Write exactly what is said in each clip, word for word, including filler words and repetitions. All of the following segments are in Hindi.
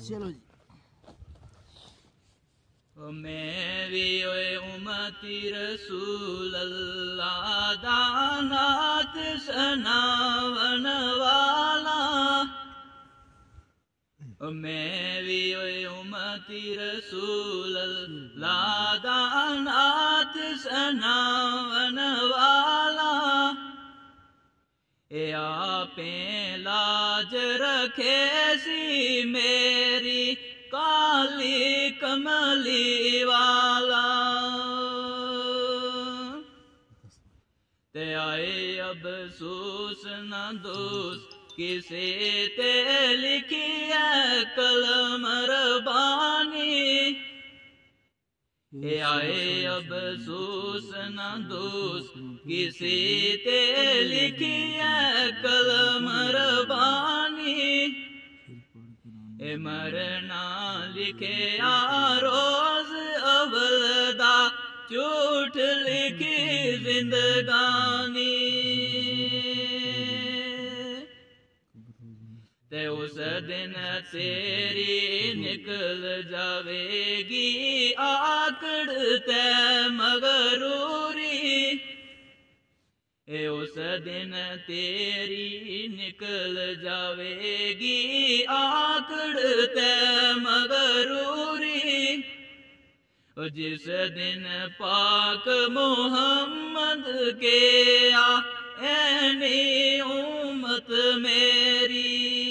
चलो जी। मैं भी ओए उम्मती रसूल अल्लाह दा नात सनावन वाला। मैं भी ओए उम्मती रसूल अल्लाह दा नात सनावन वाला। ए आपे लाज रखे सी मेरी काली कमली वाला। ते आए अफसूस न दोष किसे ते लिखी है कलम रबानी। ए आए अफसूस न दोष किसी ते लिखी है कलम रबानी। ए मरना लिखे आ रोज अवलदा झूठ लिखी जिंदगानी। ते उस दिन तेरी निकल जावेगी आकड़ ते मगरूरी। ए उस दिन तेरी निकल जावेगी आकड़ ते मगरूरी। जिस दिन पाक मोहम्मद के आ ऐनी उम्मत मेरी।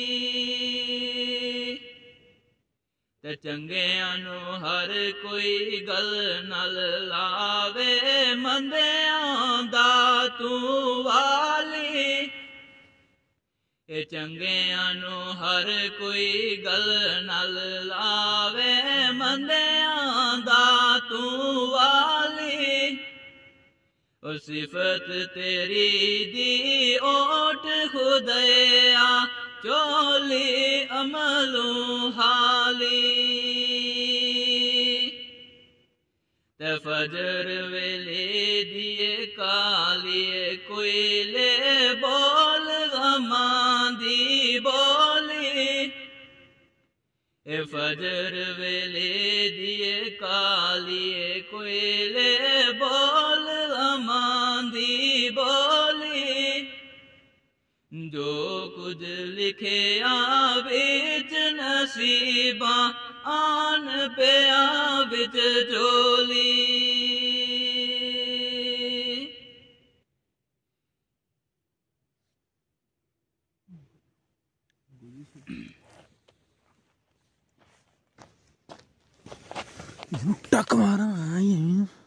ते चंगियां नू हर कोई गल नल लावे मंदियां दा तू वाली। ए चंगियां नू हर कोई गल नल लावे मंदियां दा तू वाली। ओ सिफत तेरी दी ओट खुदया चोली अमलू हाली। ते फजर वेले दिए कालिए कोयले बोल गमां दी बोली। ए फजर वेले दिए कालिए कोयले बोल गमां दी बोली। जो कुछ लिखे आ बिच नसीबा आन पे आ बिच झोली। टक मारा